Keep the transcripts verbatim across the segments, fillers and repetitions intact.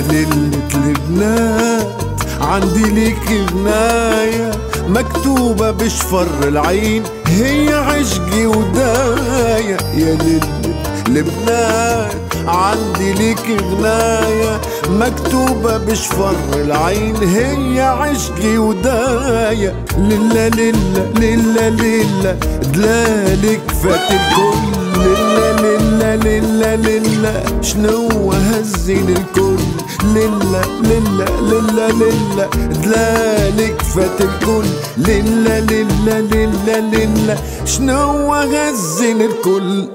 ليلة البنات عندي ليك غناية مكتوبة بشفر العين، هي عشقي وداية. يا ليلة البنات عندي ليك غناية مكتوبة بشفر العين، هي عشقي وداية. للا للا للا للا دلالك فات الكل، للا للا للا للا شنو هزين الكل، للا للا للا للا دلالك فات الكل، للا للا للا للا شنو هزين الكل.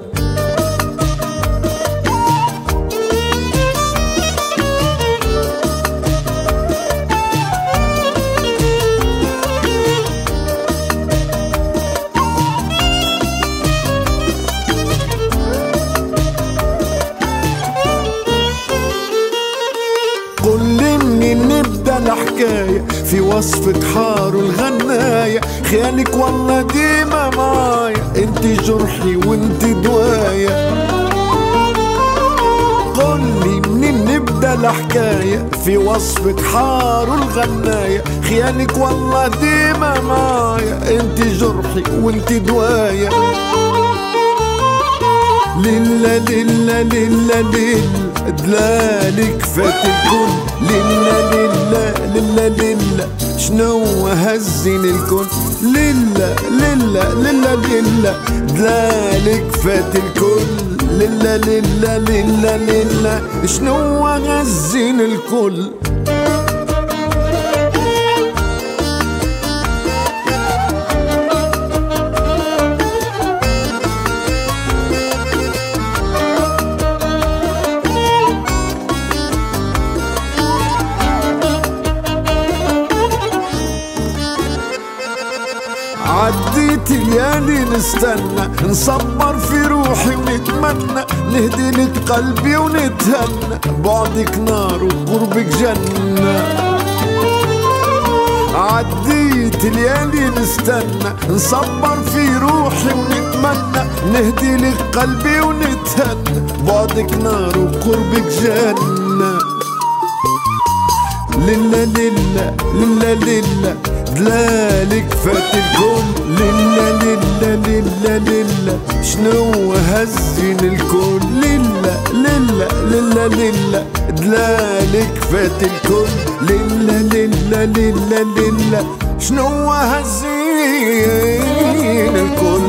قل لي منين نبدا الحكاية في وصفك حار الغناية، خيالك والله ديما معايا، انت جرحي وانت دوايا. قل لي منين نبدا الحكاية في وصفك حار الغناية، خيالك والله ديما معايا، انت جرحي وانت دوايا. للا للا للا للا دلالك فات الكل، للا للا للا للا شنو هزين الكل، للا للا للا للا دلالك فات الكل، للا للا للا للا شنو هزين الكل. عديت ليالي نستنى، نصبر في روحي ونتمنى، نهدي لك قلبي ونتهنى، بعدك نار وقربك جنة. عديت ليالي نستنى، نصبر في روحي ونتمنى، نهدي لك قلبي ونتهنى، بعدك نار وقربك جنة. للا للا للا للا دلالك فات الكل، للا للا للا للا شنو هزين الكل، للا للا للا للا دلالك فات الكل، للا للا للا للا شنو هزين الكل.